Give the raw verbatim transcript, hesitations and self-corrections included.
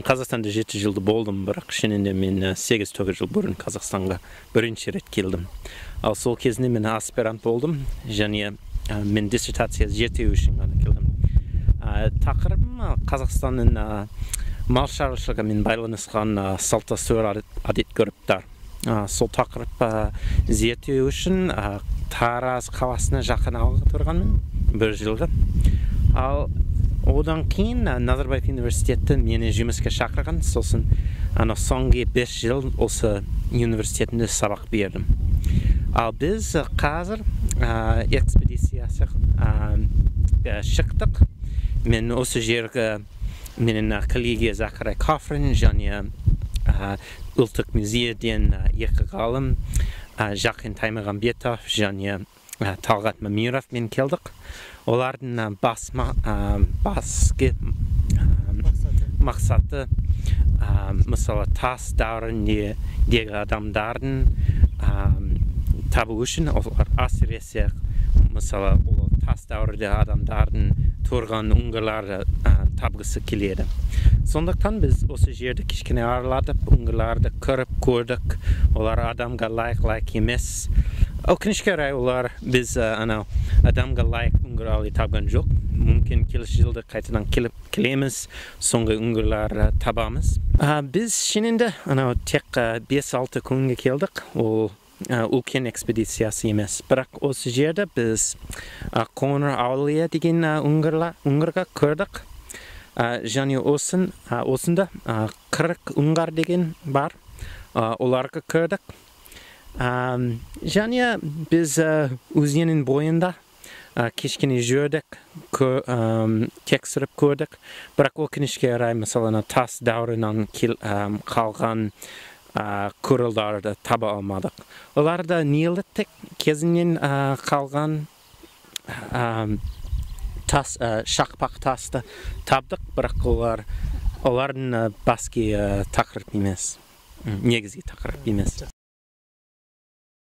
Қазақстанда жеті жылды болдым, бірақ шынында мен сегіз тоғыз жыл бұрын Қазақстанға бірінші рет келдім. Ал сол кезінде мен аспирант болдым, және мен диссертация зерттеу үшін ғана келдім. Тақырыбым Қазақстанның мал шаруашылығымен байланысқан салт дәстүр әдет ғұрыптар. Сол тақырып зерттеу үшін Тараз қаласына жақын ауылда тұрғанмын бір жылғы. Ал одан кейін Назарбаев университеті мені жұмысқа шақырған, сосын соңғы бес жыл осы университетінде сабақ бердім. Ал біз қазір экспедициясы шықтық. Мен осы жерге менің коллеге Закарай Кафрин және ұлттық музейден екі ғалым Жақын Таймағанбетов және Талғат Мамировмен келдік. Олардың басты мақсаты мысалы тас дәуіріндегі адамдардың табу үшін, олар әсіресе мысалы тас дәуірде адамдардың тұрған үңгірлерді табғысы келеді. Сондықтан біз осы жерді кішкене араладық, үңгірлерді көріп көрдік. Олар адамға лайық-лайық емес. Өкінішке орай олар біз адамға лайық үңгірлерді табған жоқ. Мүмкін келесі жылда қайтадан келеміз, соңғы үңгірлерді табамыз. Біз шынында тек бес алты күнге келдік. Ол үлкен экспедициясы емес. Бірақ осы жерде біз Қоңыр Әулие деген үңгірге көрдік. Және осында қырық үңгір деген бар. Оларға көрдік. Және біз өзеннің бойында кішкене жүрдік, тексеріп көрдік. Бірақ өкінішке орай мысалы тас дәуірінен қалған құралдарды таба алмадық. Оларда неолиттік кезінен қалған тас, шақпақ тасты табдық, бірақ олардың басқа тақырып емес, негізгі тақырып емес.